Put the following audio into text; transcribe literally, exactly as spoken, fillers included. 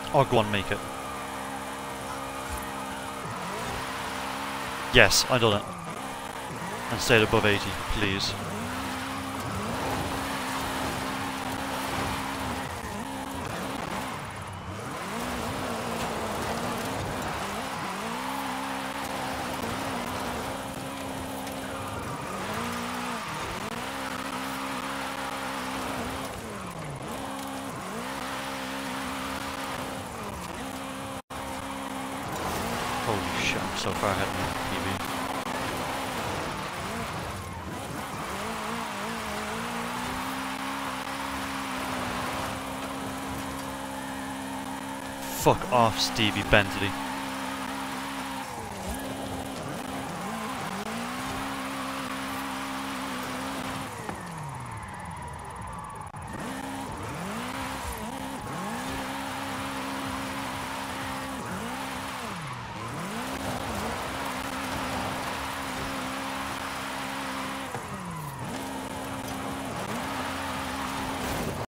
Oh, go on, make it. Yes, I done it. And stayed above eighty, please. Holy shit, I'm so far ahead of my P B. Fuck off, Stevie Bentley.